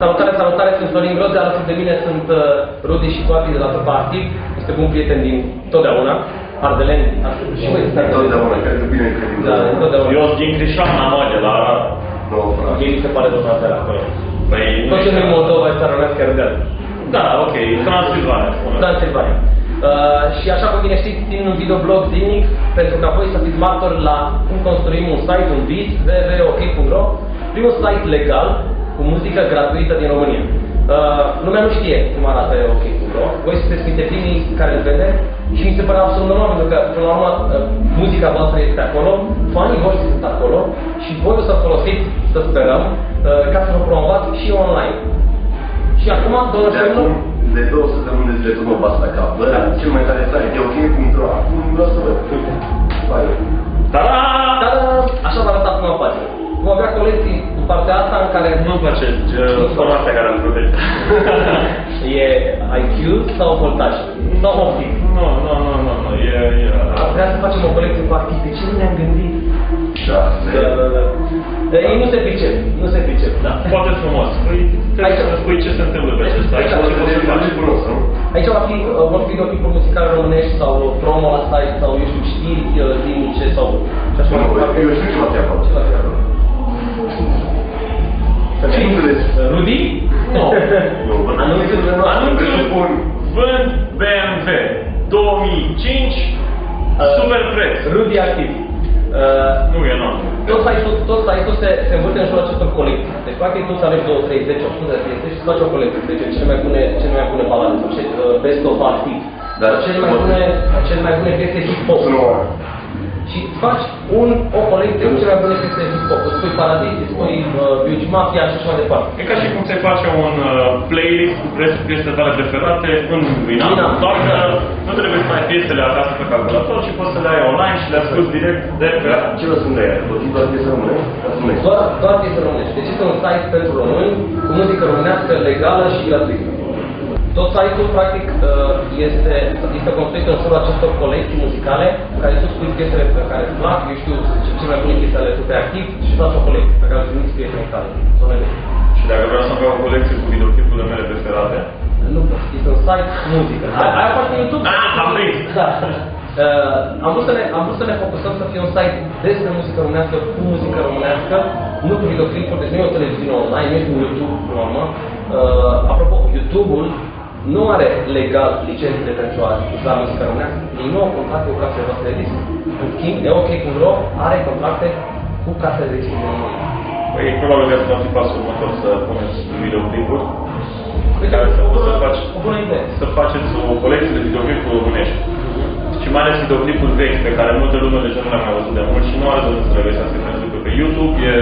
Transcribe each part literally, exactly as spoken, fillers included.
Salutare, salutare, sunt Florin Groze, alături de mine sunt uh, Rudi și Toati de la Topa Activ. Este bun prieten din totdeauna, ardeleni, și voi sunteți totdeauna, cred că bine credință. Da, totdeauna. Eu sunt din Crișana, mă, de la Arad. Nu, frate. Ei mi se pare tot asta acolo. Păi, tot ce nu-i Moldova este aronească ardeal. Da, ok, Transilvania. Transilvania. Uh, și așa cum bine știți, țin un videoblog zilnic pentru ca voi să fiți martori la cum construim un site, un vis, w w w punct ok punct ro, primul site legal cu muzică gratuită din România. Uh, lumea nu știe cum arată ok punct ro, voi sunteți printre primii care îl vede și mi se pare absolut normal pentru că, până la urmă, uh, muzica voastră este acolo, fanii voștri sunt acolo și voi o să folosiți, să sperăm, uh, ca să vă promovați și online. Și acum, doamnă Femnu, de două săptămâni de zile tot mă bas la cap. Bă, cel mai tare site e ok punct ro. Acum vreau să văd. Uite, pare. Ta-da! Ta-da! Așa va arăta prima pagină. Vom avea colecții în partea asta în care... Nu-mi place formația care am plătit. E I Q sau voltaj? Sau optic? Nu, nu, nu, nu, nu, e... Vrea să facem o colecție cu artiste. Ce nu ne-am gândit? Da, da, da. Ei nu se pricep, nu se pricep. Da, foarte frumos. Păi, trebuie să spui ce se întâmplă pe acesta. Aici o să te faci frumos, nu? Aici va fi, vor fi videoclipuri muzicale românești sau promo la site sau, eu știu, știri zilnice sau... Eu știu ce la treabă. Ce la treabă? Rudi? Nu. Anunțul vând B M W două mii cinci, super preț. Rudi Activ. Nu e enorm. Tot site-ul, tot site-ul se, se învârte în jurul acestor colecții. Deci, practic, tu să alegi două, trei, zece, o sută de piese și să faci o colecție. Deci, cele mai bune, cele mai bune balade, best of activ. Dar cele mai bune, cele mai bune piese hip-hop. Și faci un, o colecție cu cele mai bune piese hip-hop. Îți spui Paradis, îți spui Biuci Mafia și așa mai departe. E ca și cum se face un uh, playlist cu piesele tale preferate în Winamp, doar că nu trebuie să mai piesele acasă pe calculator, ci poți să le ai online și le asculti direct de pe... Ce vă sunt de aia? Vă doar piese românești? Doar, doar piese românești. Deci este un site pentru români, cu muzică românească legală și gratuită. Tot site-ul, practic, este, este construit în jurul acestor colecții muzicale, în care tu spui piesele pe care îți plac, eu știu, cele mai bune piese ale Super Activ și faci o colecție pe care îți primiți piesele tale. Și dacă vreau să fac o colecție cu videoclipurile mele preferate? Nu, este un site muzică. Aia face pe YouTube. Ah, am prins! Da. Uh, am, vrut să ne, am vrut să ne focusăm să fie un site despre muzică românească, cu muzică românească, nu cu videoclipuri, deci nu e o televiziune online, nu este un YouTube, până la urmă. Uh, apropo, YouTube-ul nu are legal licențele pentru a uza muzică românească, ei nu au contracte cu casele voastre de disc. În schimb, ok punct ro are contracte cu casele de disc din România. Păi, probabil că va fi pasul următor să puneți videoclipuri. Uite, să, o, să, faci, o bună idee. Să faceți o colecție de videoclipuri românești. Și mai ales videoclipuri vechi pe care multă lume deja nu le-a mai văzut de mult și nu are de unde să le găsească, pentru că pe YouTube e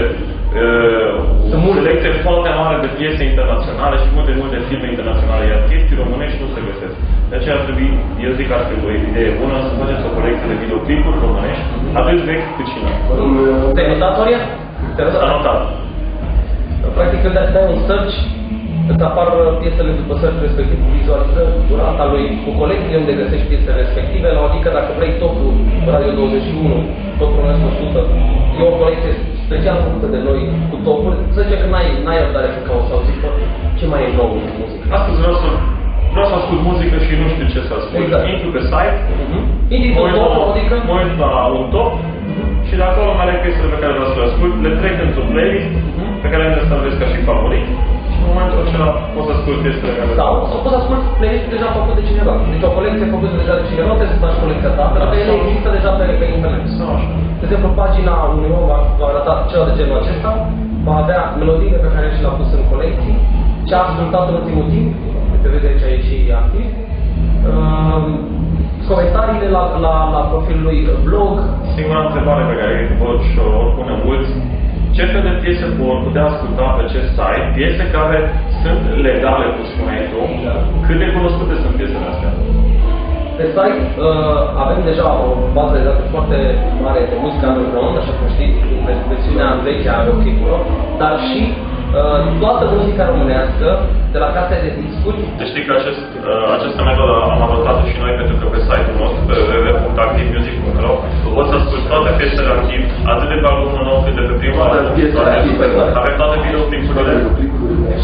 uh, o selecție foarte mare de piese internaționale și multe, multe filme internaționale, iar chestii românești nu se găsesc. De aceea ar trebui, eu zic că ar trebui o idee bună să faceți o colecție de videoclipuri românești, atât vechi cât și noi. Te-ai notat, Oria? S-a notat. Practic, când dai un search, îți apar piesele după search respectiv cu vizualizări, durata lui, cu colecții unde găsești piesele respective, la adică dacă vrei topul Radio douăzeci și unu, topul Românesc o sută, e o colecție special făcută de noi cu topuri, să zice că n-ai răbdare să cauți sau zic, ce mai e nou în muzică. Astăzi vreau să, vreau să ascult muzică și nu știu ce să ascult. Exact. Intru pe site, uh-huh. Intri pe top, adică? Mă uit la un top uh-huh. și de acolo mai aleg piesele pe care vreau să le ascult, le trec într-o playlist uh-huh. pe care le stabilisc ca și favorit. Și în momentul acela poți să ascult piesele care... Sau, sau poți să ascult playlist-ul deja făcut de cineva. Deci o colecție făcută deja de cineva, nu trebuie să faci colecția ta, pentru că ele există deja pe, pe internet. Sau așa. De exemplu, pagina unui om va arăta ceva de genul acesta, va avea melodiile pe care și le-a pus în colecții, ce a ascultat în ultimul timp, te vede aici aici și activ, uh, comentariile la, la, la profilul lui blog. Singura întrebare pe care vă și o pune mulți, ce fel de piese vor putea asculta pe acest site, piese care sunt legale, cum spuneai tu, da. Cât de cunoscute sunt piesele astea? Pe site uh, avem deja o bază de date foarte mare de muzică underground, așa cum știți, în versiunea veche a ok punct ro, dar și uh, toată muzica românească de la case de discuri. Deci știi că acest, uh, această metodă am adoptat-o și noi, pentru că pe site-ul nostru, pe w w w punct activ music punct ro, poți să asculti toate piesele activ, atât de pe albumul nou cât de pe prima. Avem toate videoclipurile. Avem toate videoclipurile. Și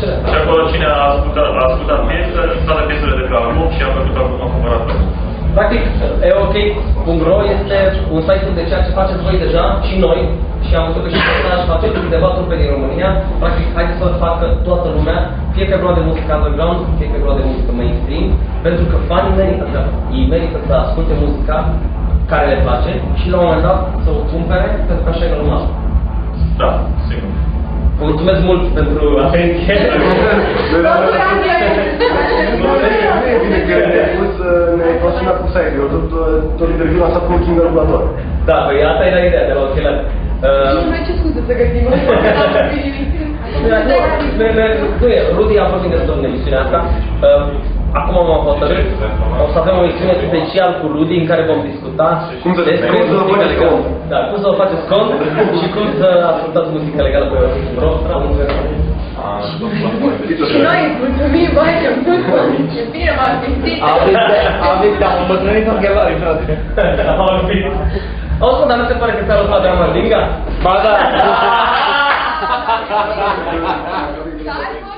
excelent. Și acolo cine a ascultat, a ascultat piesă, toate piesele de pe album și a făcut album, a cumpărat tot. Practic, e ok punct ro este un site de ceea ce faceți voi deja și noi și am văzut că și personaj face câteva trupe din România. Practic, haideți să facă toată lumea, fie că vreau de muzică underground, fie că vreau de muzică mainstream, pentru că fanii merită, că ei merită să asculte muzica care le place și la un moment dat să o cumpere, pentru că așa e normal. Da, sigur. Vă mulțumesc mult pentru atenție. Nu e bine că ne-ai pus, ne-ai pasionat cu site-ul. Eu tot, tot interviul am stat cu un King regulator. Da, păi asta era ideea de la ochelari. Și noi ce scuze să găsim? Nu e, Rudy a vorbit destul în emisiunea asta. Acum am hotărât, o să avem o emisiune special cu Rudy în care vom discuta Cum să despre cum să vă faceți cont. Da, cum să vă faceți cont și cum să ascultați muzică legală pe Ro. Și noi îți mulțumim, băi, ce mult! Ce bine m-am simțit! Am zis, am îmbătrânit în chelare, frate. Am zis. Auzi, dar nu se pare că ți-a lăsat de Amandinga? Ba da! Stai, bă!